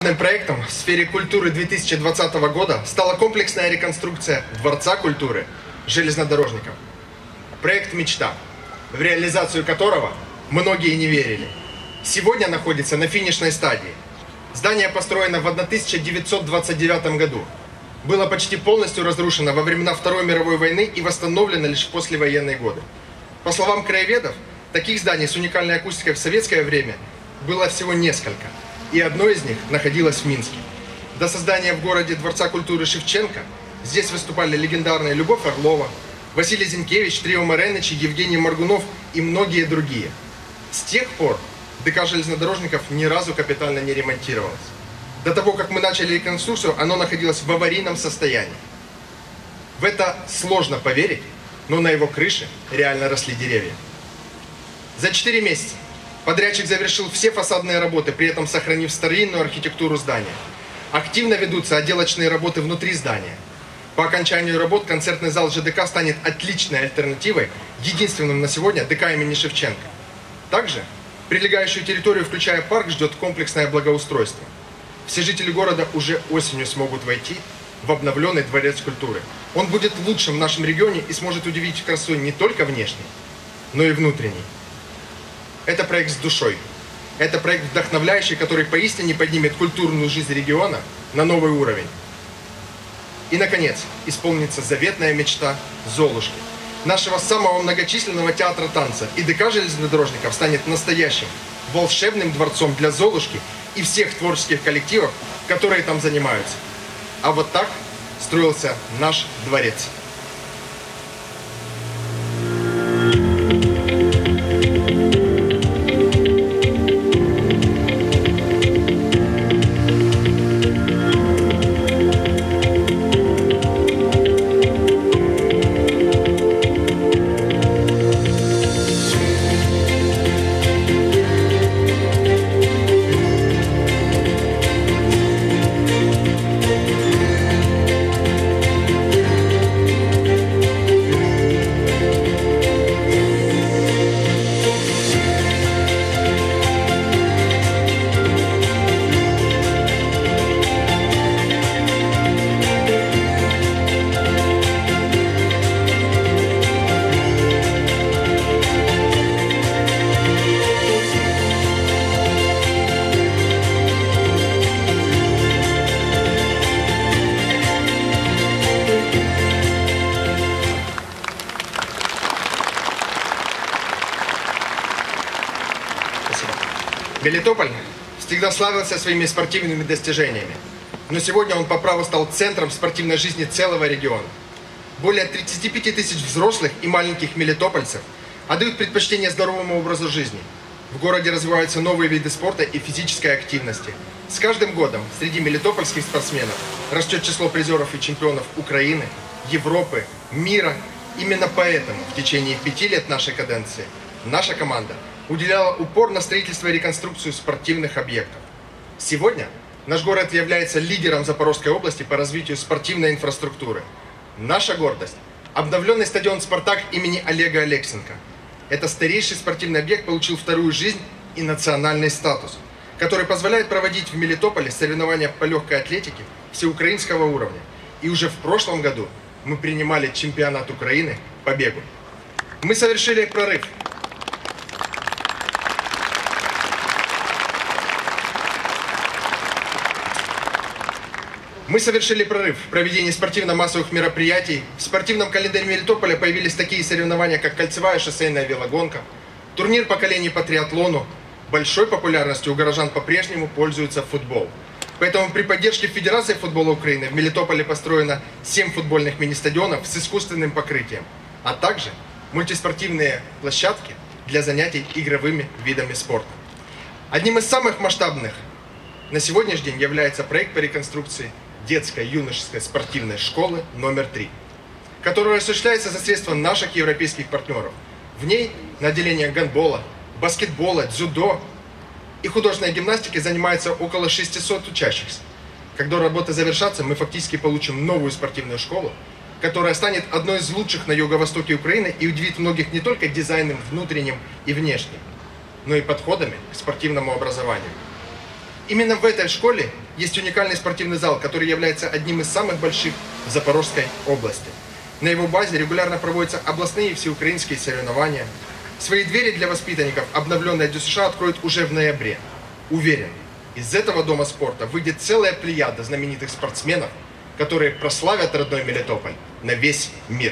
Проектом в сфере культуры 2020 года стала комплексная реконструкция Дворца культуры железнодорожников. Проект «Мечта», в реализацию которого многие не верили, сегодня находится на финишной стадии. Здание построено в 1929 году. Было почти полностью разрушено во времена Второй мировой войны и восстановлено лишь в послевоенные годы. По словам краеведов, таких зданий с уникальной акустикой в советское время было всего несколько, и одно из них находилось в Минске. До создания в городе Дворца культуры Шевченко здесь выступали легендарные Любовь Орлова, Василий Зинкевич, Трио Мареничи, Евгений Моргунов и многие другие. С тех пор ДК железнодорожников ни разу капитально не ремонтировалось. До того, как мы начали реконструкцию, оно находилось в аварийном состоянии. В это сложно поверить, но на его крыше реально росли деревья. За 4 месяца подрядчик завершил все фасадные работы, при этом сохранив старинную архитектуру здания. Активно ведутся отделочные работы внутри здания. По окончанию работ концертный зал ЖДК станет отличной альтернативой единственным на сегодня ДК имени Шевченко. Также прилегающую территорию, включая парк, ждет комплексное благоустройство. Все жители города уже осенью смогут войти в обновленный Дворец культуры. Он будет лучшим в нашем регионе и сможет удивить красой не только внешней, но и внутренней. Это проект с душой. Это проект вдохновляющий, который поистине поднимет культурную жизнь региона на новый уровень. И, наконец, исполнится заветная мечта Золушки, нашего самого многочисленного театра танца. И ДК железнодорожников станет настоящим волшебным дворцом для Золушки и всех творческих коллективов, которые там занимаются. А вот так строился наш дворец. Мелитополь всегда славился своими спортивными достижениями, но сегодня он по праву стал центром спортивной жизни целого региона. Более 35 тысяч взрослых и маленьких мелитопольцев отдают предпочтение здоровому образу жизни. В городе развиваются новые виды спорта и физической активности. С каждым годом среди мелитопольских спортсменов растет число призеров и чемпионов Украины, Европы, мира. Именно поэтому в течение 5 лет нашей каденции наша команда уделяла упор на строительство и реконструкцию спортивных объектов. Сегодня наш город является лидером Запорожской области по развитию спортивной инфраструктуры. Наша гордость – обновленный стадион «Спартак» имени Олега Алексенко. Это старейший спортивный объект получил вторую жизнь и национальный статус, который позволяет проводить в Мелитополе соревнования по легкой атлетике всеукраинского уровня. И уже в прошлом году мы принимали чемпионат Украины по бегу. Мы совершили прорыв. Мы совершили прорыв в проведении спортивно-массовых мероприятий. В спортивном календаре Мелитополя появились такие соревнования, как кольцевая шоссейная велогонка, турнир поколений по триатлону. Большой популярностью у горожан по-прежнему пользуется футбол. Поэтому при поддержке Федерации футбола Украины в Мелитополе построено 7 футбольных мини-стадионов с искусственным покрытием, а также мультиспортивные площадки для занятий игровыми видами спорта. Одним из самых масштабных на сегодняшний день является проект по реконструкции детской юношеской спортивной школы номер 3, которая осуществляется за средства наших европейских партнеров. В ней на отделениях гандбола, баскетбола, дзюдо и художественной гимнастики занимается около 600 учащихся. Когда работы завершатся, мы фактически получим новую спортивную школу, которая станет одной из лучших на юго-востоке Украины и удивит многих не только дизайном внутренним и внешним, но и подходами к спортивному образованию. Именно в этой школе есть уникальный спортивный зал, который является одним из самых больших в Запорожской области. На его базе регулярно проводятся областные и всеукраинские соревнования. Свои двери для воспитанников обновленная ДЮСШ откроет уже в ноябре. Уверен, из этого дома спорта выйдет целая плеяда знаменитых спортсменов, которые прославят родной Мелитополь на весь мир.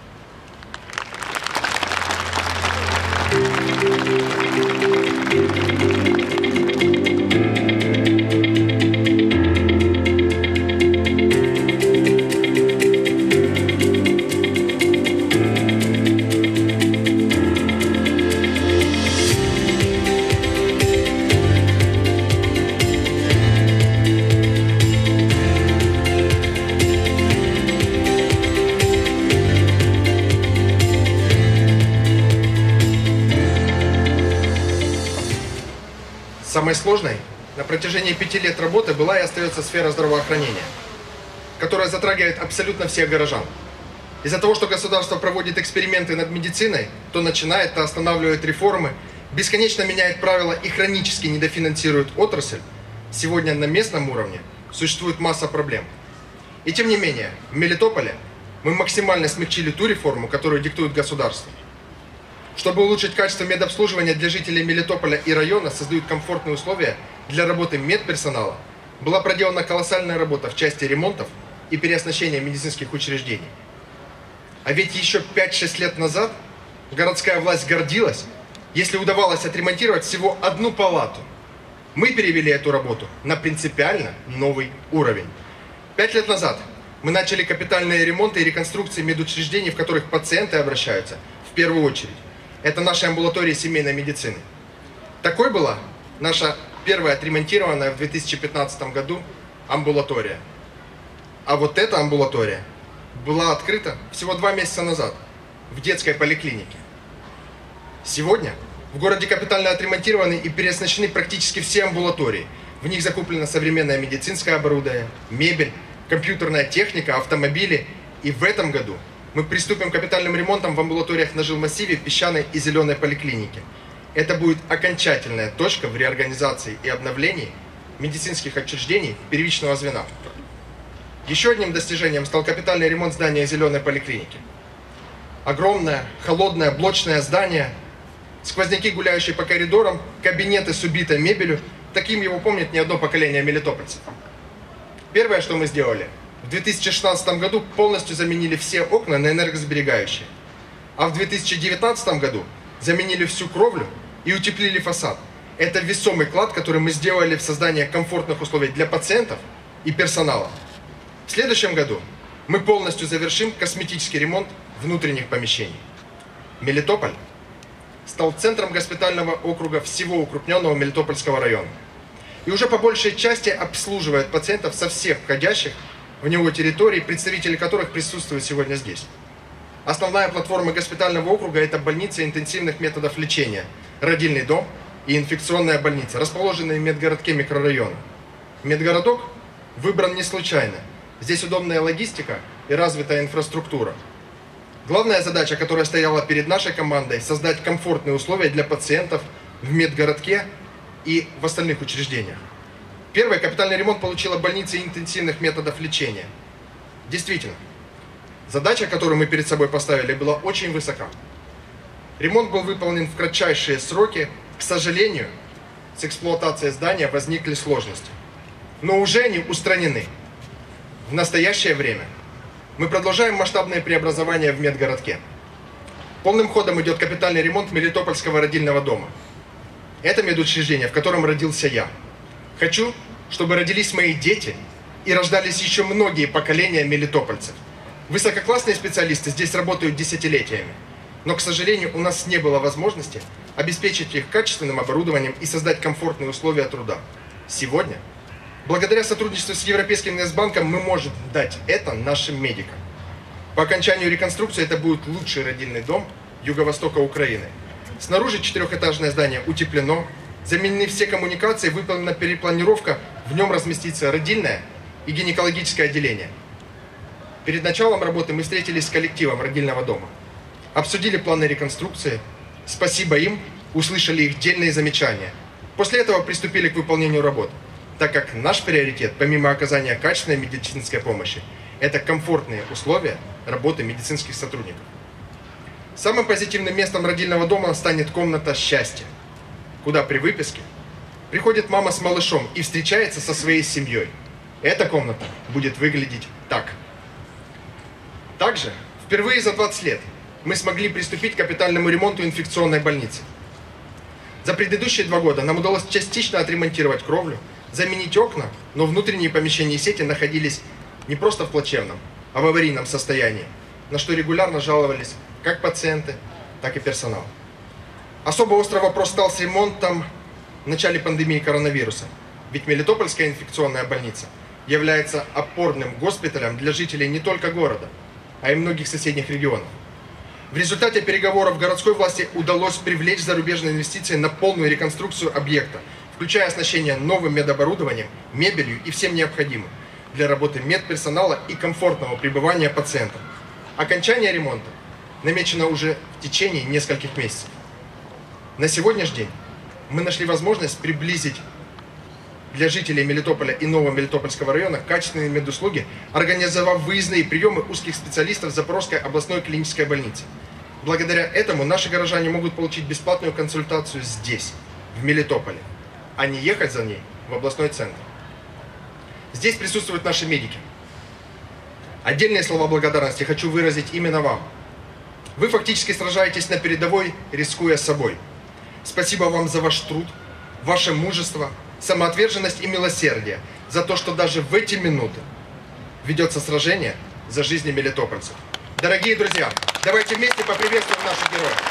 Самой сложной на протяжении 5 лет работы была и остается сфера здравоохранения, которая затрагивает абсолютно всех горожан. Из-за того, что государство проводит эксперименты над медициной, то начинает, то останавливает реформы, бесконечно меняет правила и хронически недофинансирует отрасль, сегодня на местном уровне существует масса проблем. И тем не менее, в Мелитополе мы максимально смягчили ту реформу, которую диктует государство. Чтобы улучшить качество медобслуживания для жителей Мелитополя и района, создают комфортные условия для работы медперсонала, была проделана колоссальная работа в части ремонтов и переоснащения медицинских учреждений. А ведь еще 5-6 лет назад городская власть гордилась, если удавалось отремонтировать всего одну палату. Мы перевели эту работу на принципиально новый уровень. 5 лет назад мы начали капитальные ремонты и реконструкции медучреждений, в которых пациенты обращаются в первую очередь. Это наши амбулатории семейной медицины. Такой была наша первая отремонтированная в 2015 году амбулатория. А вот эта амбулатория была открыта всего 2 месяца назад в детской поликлинике. Сегодня в городе капитально отремонтированы и переоснащены практически все амбулатории. В них закуплено современное медицинское оборудование, мебель, компьютерная техника, автомобили. И в этом году мы приступим к капитальным ремонтам в амбулаториях на жилмассиве, песчаной и зеленой поликлинике. Это будет окончательная точка в реорганизации и обновлении медицинских учреждений первичного звена. Еще одним достижением стал капитальный ремонт здания зеленой поликлиники. Огромное, холодное, блочное здание, сквозняки, гуляющие по коридорам, кабинеты с убитой мебелью. Таким его помнит не одно поколение мелитопольцев. Первое, что мы сделали, в 2016 году полностью заменили все окна на энергосберегающие. А в 2019 году заменили всю кровлю и утеплили фасад. Это весомый вклад, который мы сделали в создание комфортных условий для пациентов и персонала. В следующем году мы полностью завершим косметический ремонт внутренних помещений. Мелитополь стал центром госпитального округа всего укрупненного Мелитопольского района. И уже по большей части обслуживает пациентов со всех входящих в него территорий, представители которых присутствуют сегодня здесь. Основная платформа госпитального округа – это больница интенсивных методов лечения, родильный дом и инфекционная больница, расположенные в медгородке микрорайона. Медгородок выбран не случайно. Здесь удобная логистика и развитая инфраструктура. Главная задача, которая стояла перед нашей командой – создать комфортные условия для пациентов в медгородке и в остальных учреждениях. Первый капитальный ремонт получила больница интенсивных методов лечения. Действительно, задача, которую мы перед собой поставили, была очень высока. Ремонт был выполнен в кратчайшие сроки. К сожалению, с эксплуатацией здания возникли сложности. Но уже они устранены. В настоящее время мы продолжаем масштабные преобразования в медгородке. Полным ходом идет капитальный ремонт Мелитопольского родильного дома. Это медучреждение, в котором родился я. Хочу, чтобы родились мои дети и рождались еще многие поколения мелитопольцев. Высококлассные специалисты здесь работают десятилетиями. Но, к сожалению, у нас не было возможности обеспечить их качественным оборудованием и создать комфортные условия труда. Сегодня, благодаря сотрудничеству с Европейским инвестбанком, мы можем дать это нашим медикам. По окончанию реконструкции это будет лучший родильный дом юго-востока Украины. Снаружи 4-этажное здание утеплено, заменены все коммуникации, выполнена перепланировка, в нем разместится родильное и гинекологическое отделение. Перед началом работы мы встретились с коллективом родильного дома, обсудили планы реконструкции, спасибо им, услышали их дельные замечания. После этого приступили к выполнению работ. так как наш приоритет, помимо оказания качественной медицинской помощи, это комфортные условия работы медицинских сотрудников. Самым позитивным местом родильного дома станет комната счастья, куда при выписке приходит мама с малышом и встречается со своей семьей. Эта комната будет выглядеть так. Также впервые за 20 лет мы смогли приступить к капитальному ремонту инфекционной больницы. За предыдущие 2 года нам удалось частично отремонтировать кровлю, заменить окна, но внутренние помещения и сети находились не просто в плачевном, а в аварийном состоянии, на что регулярно жаловались как пациенты, так и персонал. Особо острый вопрос стал с ремонтом в начале пандемии коронавируса, ведь Мелитопольская инфекционная больница является опорным госпиталем для жителей не только города, а и многих соседних регионов. В результате переговоров городской власти удалось привлечь зарубежные инвестиции на полную реконструкцию объекта, включая оснащение новым медоборудованием, мебелью и всем необходимым для работы медперсонала и комфортного пребывания пациентов. Окончание ремонта намечено уже в течение нескольких месяцев. На сегодняшний день мы нашли возможность приблизить для жителей Мелитополя и Нового Мелитопольского района качественные медуслуги, организовав выездные приемы узких специалистов Запорожской областной клинической больницы. Благодаря этому наши горожане могут получить бесплатную консультацию здесь, в Мелитополе, а не ехать за ней в областной центр. Здесь присутствуют наши медики. Отдельные слова благодарности хочу выразить именно вам. Вы фактически сражаетесь на передовой, рискуя собой. Спасибо вам за ваш труд, ваше мужество, самоотверженность и милосердие, за то, что даже в эти минуты ведется сражение за жизни мелитопольцев. Дорогие друзья, давайте вместе поприветствуем наших героев.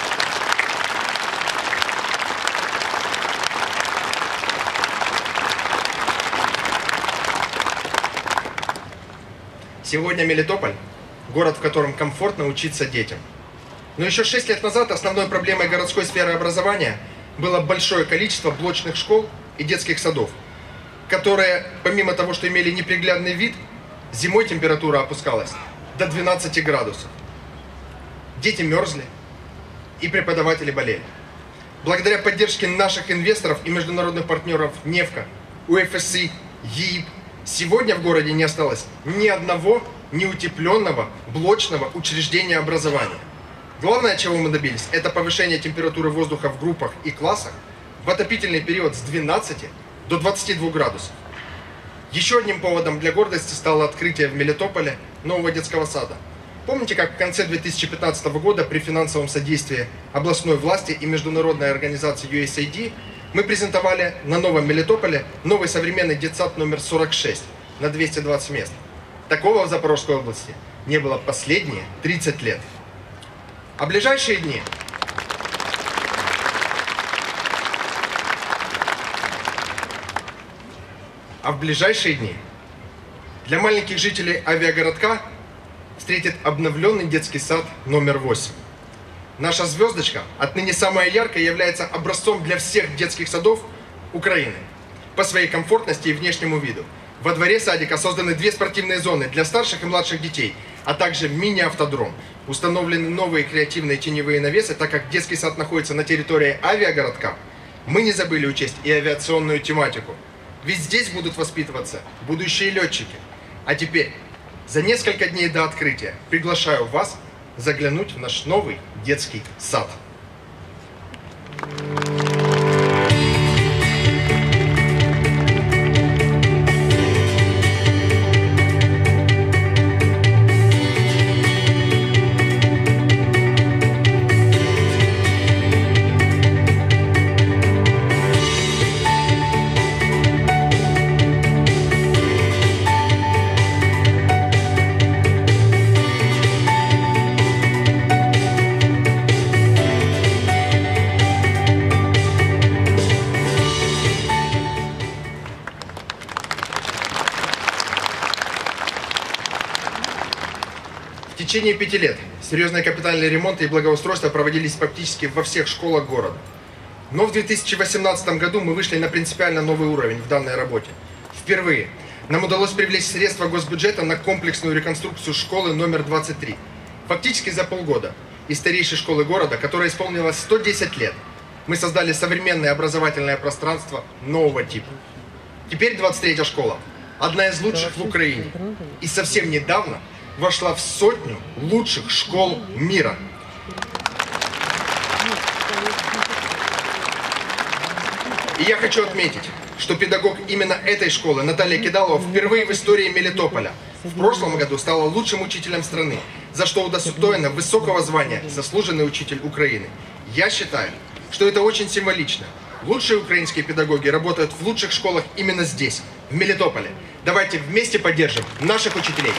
Сегодня Мелитополь – город, в котором комфортно учиться детям. Но еще 6 лет назад основной проблемой городской сферы образования было большое количество блочных школ и детских садов, которые, помимо того, что имели неприглядный вид, зимой температура опускалась до 12 градусов. Дети мерзли и преподаватели болели. Благодаря поддержке наших инвесторов и международных партнеров НЕФКО, УФСИ, ЕИП, сегодня в городе не осталось ни одного неутепленного блочного учреждения образования. Главное, чего мы добились, это повышение температуры воздуха в группах и классах в отопительный период с 12 до 22 градусов. Еще одним поводом для гордости стало открытие в Мелитополе нового детского сада. Помните, как в конце 2015 года при финансовом содействии областной власти и международной организации USAID мы презентовали на Новом Мелитополе новый современный детсад номер 46 на 220 мест. Такого в Запорожской области не было последние 30 лет. А в ближайшие дни для маленьких жителей авиагородка встретит обновленный детский сад номер 8. Наша звездочка, отныне самая яркая, является образцом для всех детских садов Украины по своей комфортности и внешнему виду. Во дворе садика созданы 2 спортивные зоны для старших и младших детей, а также мини-автодром. Установлены новые креативные теневые навесы, так как детский сад находится на территории авиагородка. Мы не забыли учесть и авиационную тематику. Ведь здесь будут воспитываться будущие летчики. А теперь, за несколько дней до открытия, приглашаю вас заглянуть в наш новый детский сад. В течение 5 лет серьезные капитальные ремонты и благоустройства проводились практически во всех школах города. Но в 2018 году мы вышли на принципиально новый уровень в данной работе. Впервые нам удалось привлечь средства госбюджета на комплексную реконструкцию школы номер 23. Фактически за полгода из старейшей школы города, которая исполнилась 110 лет, мы создали современное образовательное пространство нового типа. Теперь 23-я школа – одна из лучших в Украине. И совсем недавно вошла в 100 лучших школ мира. И я хочу отметить, что педагог именно этой школы Наталья Кидалова впервые в истории Мелитополя в прошлом году стала лучшим учителем страны, за что удостоена высокого звания «Заслуженный учитель Украины». Я считаю, что это очень символично. Лучшие украинские педагоги работают в лучших школах именно здесь, в Мелитополе. Давайте вместе поддержим наших учителей.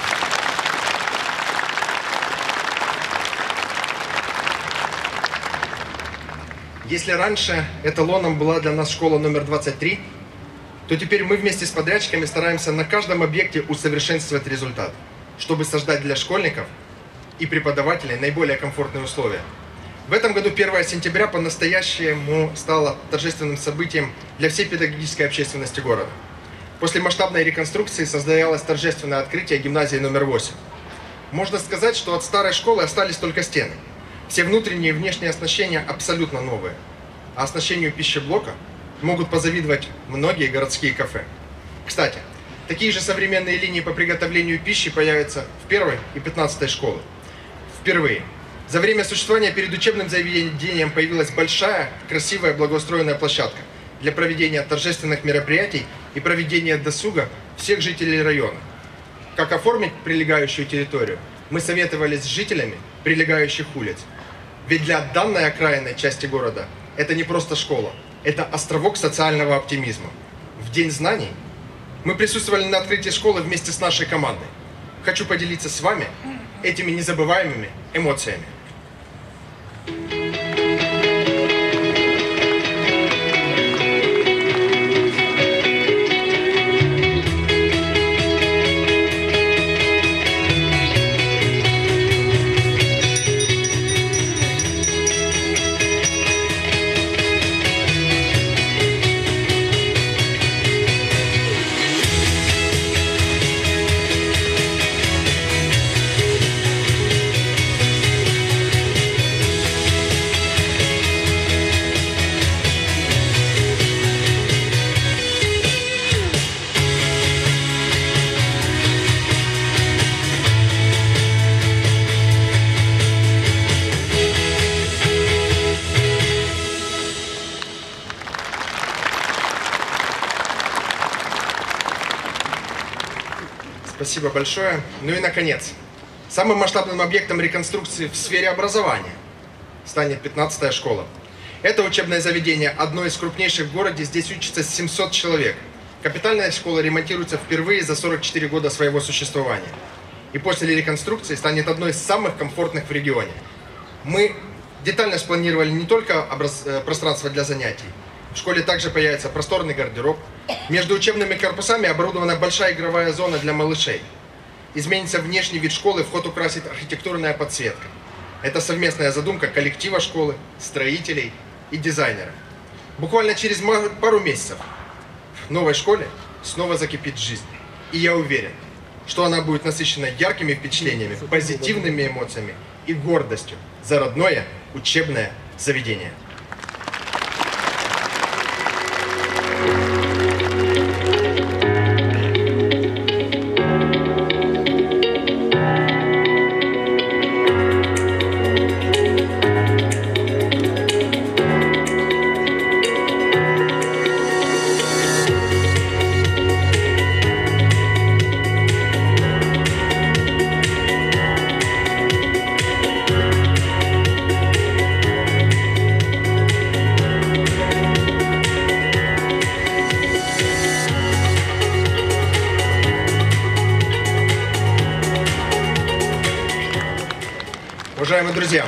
Если раньше эталоном была для нас школа номер 23, то теперь мы вместе с подрядчиками стараемся на каждом объекте усовершенствовать результат, чтобы создать для школьников и преподавателей наиболее комфортные условия. В этом году 1 сентября по-настоящему стало торжественным событием для всей педагогической общественности города. После масштабной реконструкции состоялось торжественное открытие гимназии номер 8. Можно сказать, что от старой школы остались только стены. Все внутренние и внешние оснащения абсолютно новые. А оснащению пищеблока могут позавидовать многие городские кафе. Кстати, такие же современные линии по приготовлению пищи появятся в 1 и 15 школы. Впервые. За время существования перед учебным заведением появилась большая, красивая, благоустроенная площадка для проведения торжественных мероприятий и проведения досуга всех жителей района. Как оформить прилегающую территорию, мы советовались с жителями прилегающих улиц. Ведь для данной окраинной части города это не просто школа, это островок социального оптимизма. В День знаний мы присутствовали на открытии школы вместе с нашей командой. Хочу поделиться с вами этими незабываемыми эмоциями. Спасибо большое. Ну и наконец, самым масштабным объектом реконструкции в сфере образования станет 15-я школа. Это учебное заведение одно из крупнейших в городе, здесь учатся 700 человек. Капитальная школа ремонтируется впервые за 44 года своего существования. И после реконструкции станет одной из самых комфортных в регионе. Мы детально спланировали не только пространство для занятий. В школе также появится просторный гардероб. Между учебными корпусами оборудована большая игровая зона для малышей. Изменится внешний вид школы, вход украсит архитектурная подсветка. Это совместная задумка коллектива школы, строителей и дизайнеров. Буквально через пару месяцев в новой школе снова закипит жизнь. И я уверен, что она будет насыщена яркими впечатлениями, позитивными эмоциями и гордостью за родное учебное заведение. Уважаемые друзья,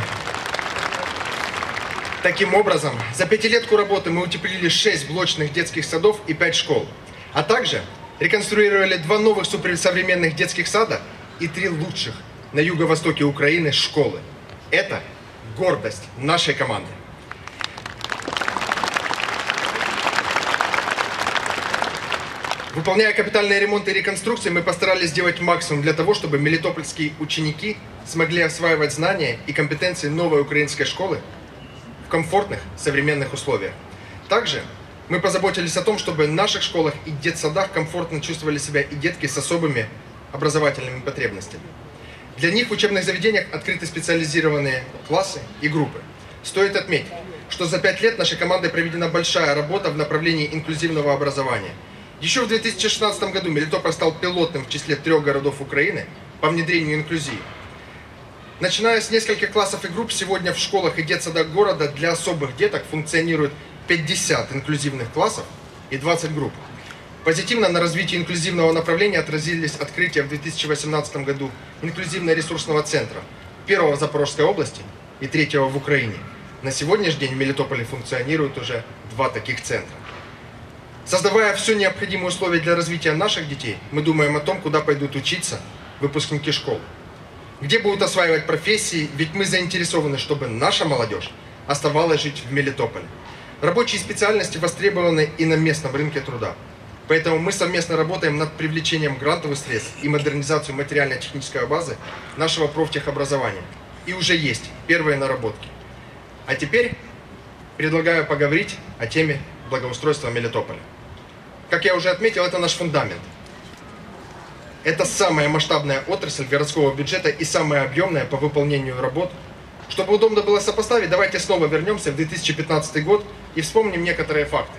таким образом, за пятилетку работы мы утеплили 6 блочных детских садов и 5 школ, а также реконструировали 2 новых суперсовременных детских сада и 3 лучших на юго-востоке Украины школы. Это гордость нашей команды. Выполняя капитальные ремонты и реконструкции, мы постарались сделать максимум для того, чтобы мелитопольские ученики смогли осваивать знания и компетенции новой украинской школы в комфортных современных условиях. Также Мы позаботились о том, чтобы в наших школах и детсадах комфортно чувствовали себя и детки с особыми образовательными потребностями. Для них в учебных заведениях открыты специализированные классы и группы. Стоит отметить, что за 5 лет нашей командой проведена большая работа в направлении инклюзивного образования. Еще в 2016 году Мелитополь стал пилотным в числе 3 городов Украины по внедрению инклюзии. Начиная с нескольких классов и групп, сегодня в школах и детсадах города для особых деток функционирует 50 инклюзивных классов и 20 групп. Позитивно на развитии инклюзивного направления отразились открытия в 2018 году инклюзивно-ресурсного центра, первого в Запорожской области и 3-го в Украине. На сегодняшний день в Мелитополе функционирует уже 2 таких центра. Создавая все необходимые условия для развития наших детей, мы думаем о том, куда пойдут учиться выпускники школ, где будут осваивать профессии, ведь мы заинтересованы, чтобы наша молодежь оставалась жить в Мелитополе. Рабочие специальности востребованы и на местном рынке труда. Поэтому мы совместно работаем над привлечением грантовых средств и модернизацией материально-технической базы нашего профтехобразования. И уже есть первые наработки. А теперь предлагаю поговорить о теме благоустройства Мелитополя. Как я уже отметил, это наш фундамент. Это самая масштабная отрасль городского бюджета и самая объемная по выполнению работ. Чтобы удобно было сопоставить, давайте снова вернемся в 2015 год и вспомним некоторые факты.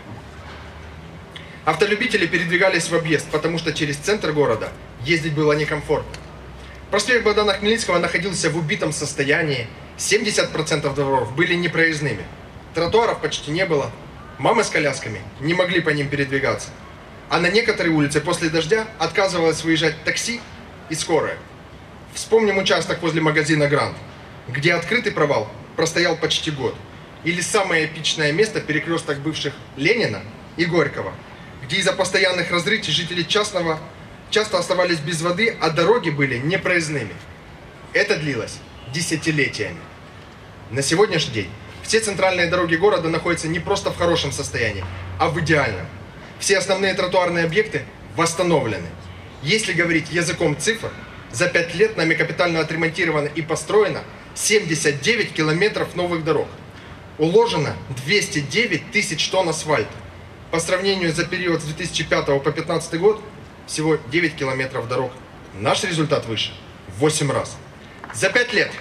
Автолюбители передвигались в объезд, потому что через центр города ездить было некомфортно. Проспект Богдана Хмельницкого находился в убитом состоянии, 70% дворов были непроездными, тротуаров почти не было, мамы с колясками не могли по ним передвигаться, а на некоторые улицы после дождя отказывалось выезжать такси и скорая. Вспомним участок возле магазина «Грант», где открытый провал простоял почти год, или самое эпичное место — перекресток бывших Ленина и Горького, где из-за постоянных разрытий жители часто оставались без воды, а дороги были непроездными. Это длилось десятилетиями. На сегодняшний день все центральные дороги города находятся не просто в хорошем состоянии, а в идеальном. Все основные тротуарные объекты восстановлены. Если говорить языком цифр, за 5 лет нами капитально отремонтировано и построено 79 километров новых дорог. Уложено 209 тысяч тонн асфальта. По сравнению за период с 2005 по 2015 год всего 9 километров дорог. Наш результат выше в 8 раз. За 5 лет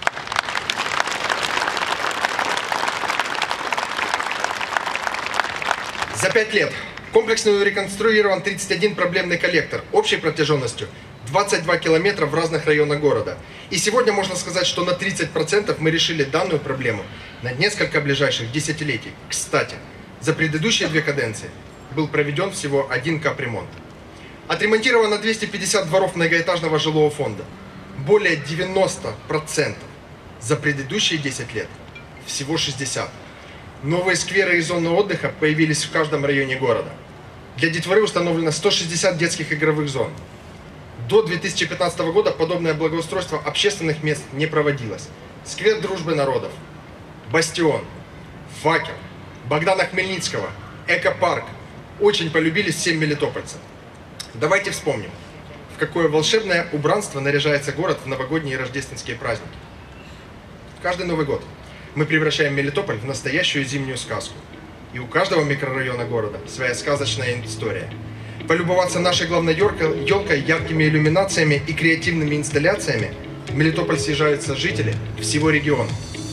комплексно реконструирован 31 проблемный коллектор общей протяженностью 22 километра в разных районах города. И сегодня можно сказать, что на 30% мы решили данную проблему на несколько ближайших десятилетий. Кстати, за предыдущие 2 каденции был проведен всего 1 капремонт. Отремонтировано 250 дворов многоэтажного жилого фонда. Более 90%. За предыдущие 10 лет всего 60%. Новые скверы и зоны отдыха появились в каждом районе города. Для детворы установлено 160 детских игровых зон. До 2015 года подобное благоустройство общественных мест не проводилось. Сквер Дружбы народов, Бастион, Факел, Богдана Хмельницкого, Экопарк очень полюбились всем мелитопольцам. Давайте вспомним, в какое волшебное убранство наряжается город в новогодние и рождественские праздники. Каждый Новый год мы превращаем Мелитополь в настоящую зимнюю сказку. И у каждого микрорайона города своя сказочная история. Полюбоваться нашей главной елкой, яркими иллюминациями и креативными инсталляциями в Мелитополь съезжаются жители всего региона.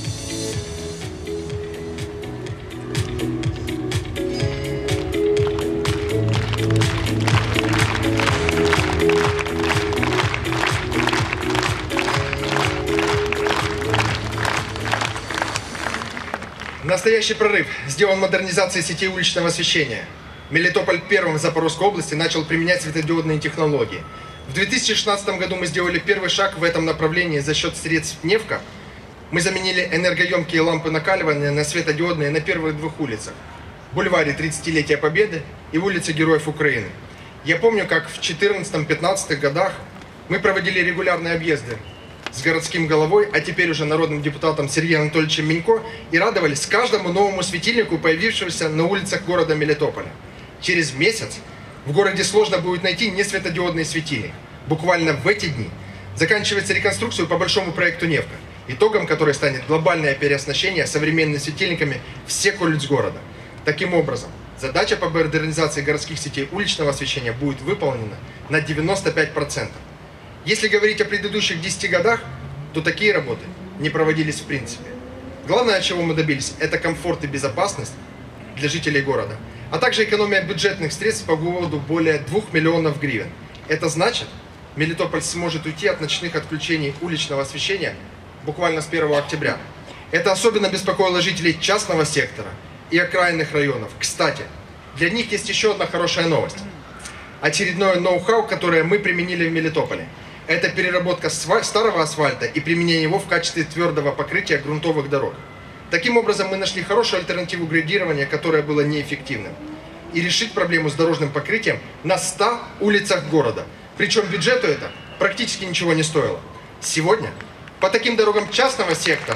Настоящий прорыв сделан в модернизации сетей уличного освещения. Мелитополь первым в Запорожской области начал применять светодиодные технологии. В 2016 году мы сделали первый шаг в этом направлении за счет средств НЕФКО. Мы заменили энергоемкие лампы накаливания на светодиодные на первых 2 улицах. Бульваре 30-летия Победы и улице Героев Украины. Я помню, как в 2014-2015 годах мы проводили регулярные объезды с городским головой, а теперь уже народным депутатом Сергеем Анатольевичем Минько, и радовались каждому новому светильнику, появившемуся на улицах города Мелитополя. Через месяц в городе сложно будет найти несветодиодный светильник. Буквально в эти дни заканчивается реконструкцию по большому проекту НЕФКО, итогом которой станет глобальное переоснащение современными светильниками всех улиц города. Таким образом, задача по модернизации городских сетей уличного освещения будет выполнена на 95%. Если говорить о предыдущих 10 годах, то такие работы не проводились в принципе. Главное, чего мы добились, это комфорт и безопасность для жителей города, а также экономия бюджетных средств по поводу более 2 миллионов гривен. Это значит, Мелитополь сможет уйти от ночных отключений уличного освещения буквально с 1 октября. Это особенно беспокоило жителей частного сектора и окраинных районов. Кстати, для них есть еще одна хорошая новость. Очередное ноу-хау, которое мы применили в Мелитополе. Это переработка старого асфальта и применение его в качестве твердого покрытия грунтовых дорог. Таким образом, мы нашли хорошую альтернативу градирования, которое было неэффективным. И решить проблему с дорожным покрытием на 100 улицах города. Причем бюджету это практически ничего не стоило. Сегодня по таким дорогам частного сектора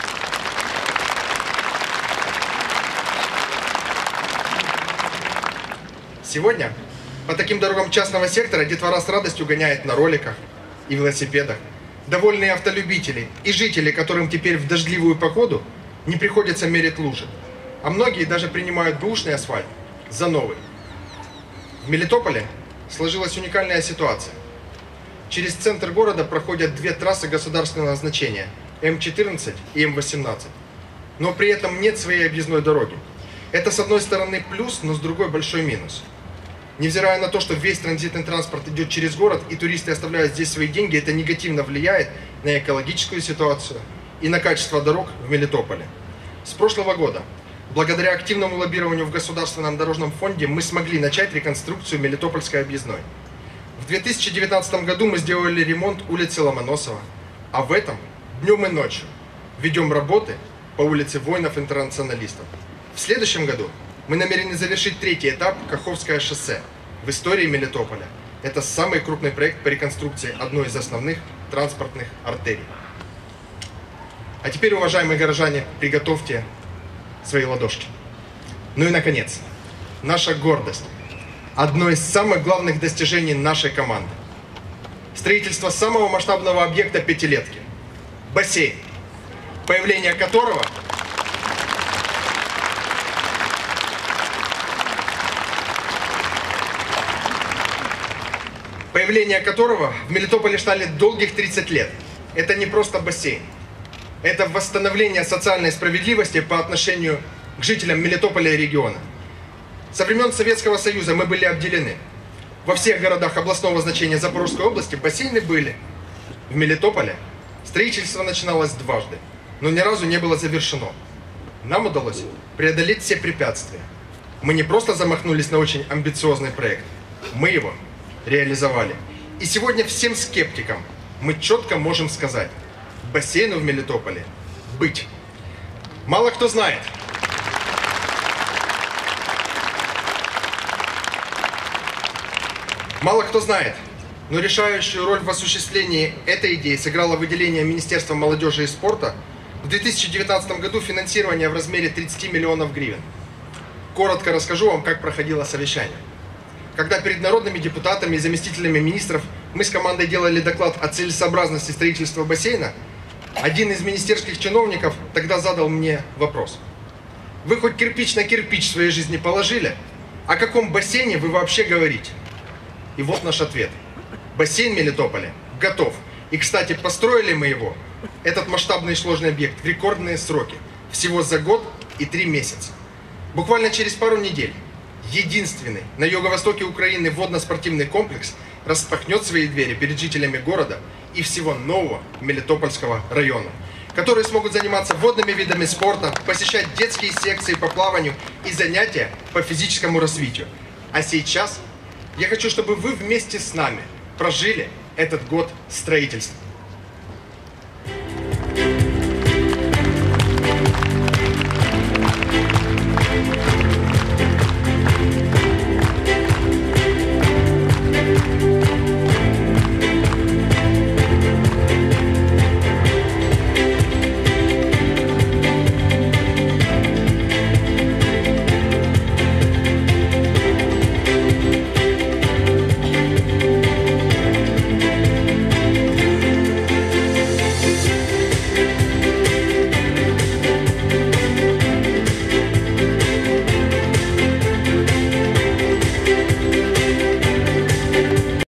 детвора с радостью гоняет на роликах и велосипедах. Довольные автолюбители и жители, которым теперь в дождливую погоду не приходится мерить лужи. А многие даже принимают бэушный асфальт за новый. В Мелитополе сложилась уникальная ситуация. Через центр города проходят 2 трассы государственного значения – М14 и М18. Но при этом нет своей объездной дороги. Это с одной стороны плюс, но с другой большой минус. Невзирая на то, что весь транзитный транспорт идет через город и туристы оставляют здесь свои деньги, это негативно влияет на экологическую ситуацию и на качество дорог в Мелитополе. С прошлого года, благодаря активному лоббированию в Государственном дорожном фонде, мы смогли начать реконструкцию Мелитопольской объездной. В 2019 году мы сделали ремонт улицы Ломоносова, а в этом днем и ночью ведем работы по улице воинов-интернационалистов. В следующем году мы намерены завершить 3-й этап Каховское шоссе в истории Мелитополя. Это самый крупный проект по реконструкции одной из основных транспортных артерий. А теперь, уважаемые горожане, приготовьте свои ладошки. Ну и, наконец, наша гордость. Одно из самых главных достижений нашей команды. Строительство самого масштабного объекта пятилетки. Бассейн. Появление которого в Мелитополе ждали долгих 30 лет. Это не просто бассейн. Это восстановление социальной справедливости по отношению к жителям Мелитополя и региона. Со времен Советского Союза мы были обделены. Во всех городах областного значения Запорожской области бассейны были. В Мелитополе строительство начиналось дважды, но ни разу не было завершено. Нам удалось преодолеть все препятствия. Мы не просто замахнулись на очень амбициозный проект, мы его реализовали. И сегодня всем скептикам мы четко можем сказать: бассейну в Мелитополе быть. Мало кто знает, но решающую роль в осуществлении этой идеи сыграло выделение Министерства молодежи и спорта в 2019 году финансирование в размере 30 миллионов гривен. Коротко расскажу вам, как проходило совещание. Когда перед народными депутатами и заместителями министров мы с командой делали доклад о целесообразности строительства бассейна, один из министерских чиновников тогда задал мне вопрос: вы хоть кирпич на кирпич в своей жизни положили? О каком бассейне вы вообще говорите? И вот наш ответ. Бассейн в Мелитополе готов. И, кстати, построили мы его, этот масштабный и сложный объект, в рекордные сроки. Всего за год и 3 месяца. Буквально через пару недель единственный на юго-востоке Украины водно-спортивный комплекс распахнет свои двери перед жителями города и всего нового Мелитопольского района, которые смогут заниматься водными видами спорта, посещать детские секции по плаванию и занятия по физическому развитию. А сейчас я хочу, чтобы вы вместе с нами прожили этот год строительства.